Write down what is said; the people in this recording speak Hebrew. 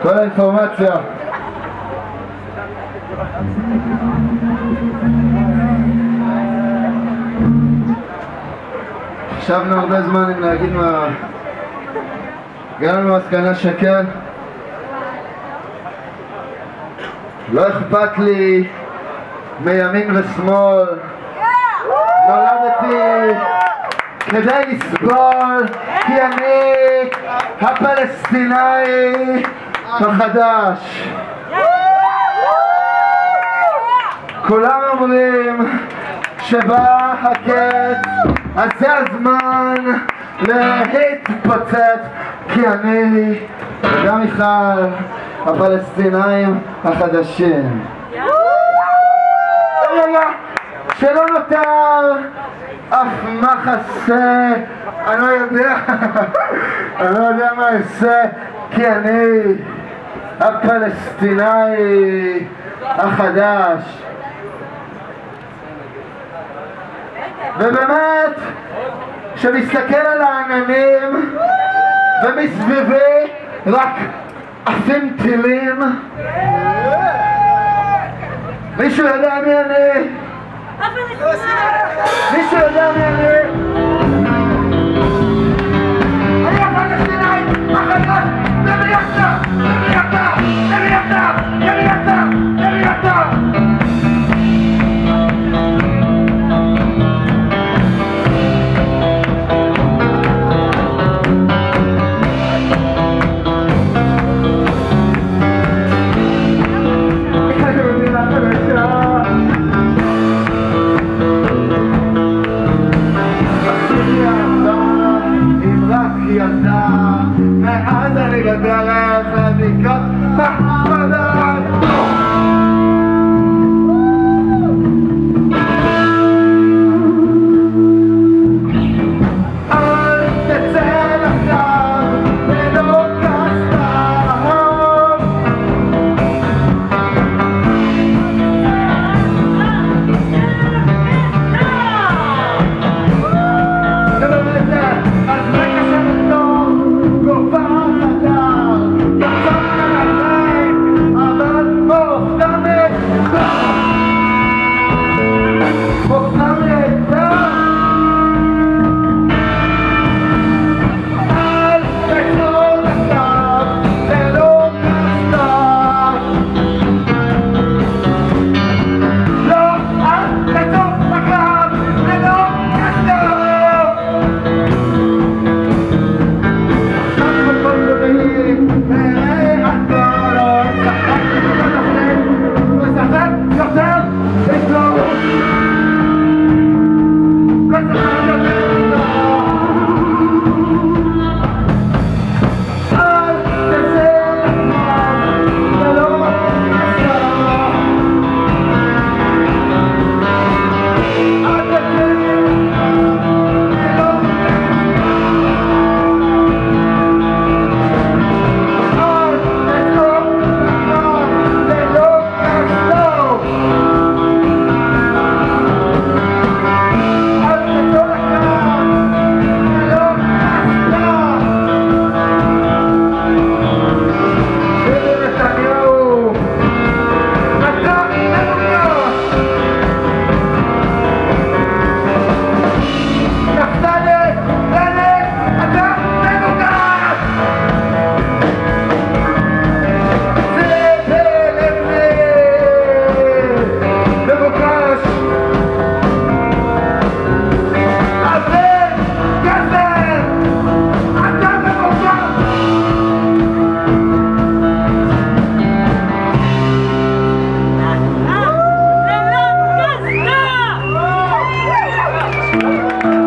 כל האינפורמציה. חשבנו הרבה זמן אם להגיד מה... הגענו למסקנה שכן. לא אכפת לי מימין ושמאל. נולדתי כדי לסבול, כי אני הפלסטינאי החדש. כולם אומרים שבא הקץ, אז זה הזמן להתפוצץ, כי אני וגם מיכל הפלסטינאים החדשים. שלא נותר אף מחסה, אני לא יודע, אני לא יודע מה אעשה, כי אני הפלסטינאי החדש. ובאמת, כשמסתכל על העננים ומסביבי רק עפים טילים, מישהו יודע מי אני? מישהו יודע מי